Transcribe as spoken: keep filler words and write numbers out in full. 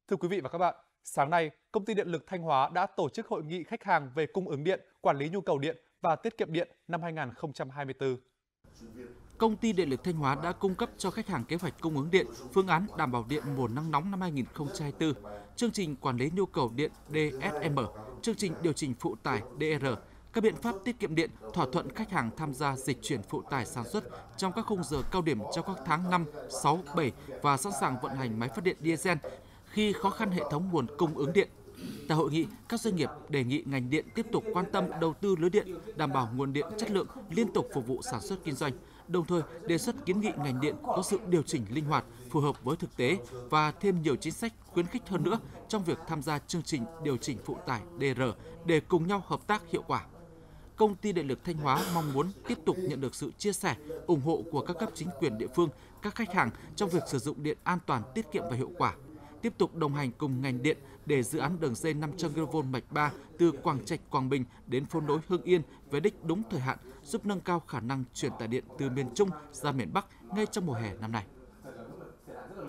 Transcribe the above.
Thưa quý vị và các bạn, sáng nay, Công ty Điện lực Thanh Hóa đã tổ chức hội nghị khách hàng về cung ứng điện, quản lý nhu cầu điện và tiết kiệm điện năm hai nghìn không trăm hai mươi tư. Công ty Điện lực Thanh Hóa đã cung cấp cho khách hàng kế hoạch cung ứng điện, phương án đảm bảo điện mùa nắng nóng năm hai nghìn không trăm hai mươi tư, chương trình quản lý nhu cầu điện đê ét em, chương trình điều chỉnh phụ tải đê e rờ, các biện pháp tiết kiệm điện, thỏa thuận khách hàng tham gia dịch chuyển phụ tải sản xuất trong các khung giờ cao điểm trong các tháng năm, sáu, bảy và sẵn sàng vận hành máy phát điện diesel khi khó khăn hệ thống nguồn cung ứng điện. Tại hội nghị, các doanh nghiệp đề nghị ngành điện tiếp tục quan tâm đầu tư lưới điện, đảm bảo nguồn điện chất lượng, liên tục phục vụ sản xuất kinh doanh, đồng thời đề xuất kiến nghị ngành điện có sự điều chỉnh linh hoạt, phù hợp với thực tế và thêm nhiều chính sách khuyến khích hơn nữa trong việc tham gia chương trình điều chỉnh phụ tải đê e rờ để cùng nhau hợp tác hiệu quả. Công ty Điện lực Thanh Hóa mong muốn tiếp tục nhận được sự chia sẻ, ủng hộ của các cấp chính quyền địa phương, các khách hàng trong việc sử dụng điện an toàn, tiết kiệm và hiệu quả. Tiếp tục đồng hành cùng ngành điện để dự án đường dây năm trăm ki lô vôn mạch ba từ Quảng Trạch, Quảng Bình đến phố nối Hưng Yên về đích đúng thời hạn, giúp nâng cao khả năng truyền tải điện từ miền Trung ra miền Bắc ngay trong mùa hè năm nay.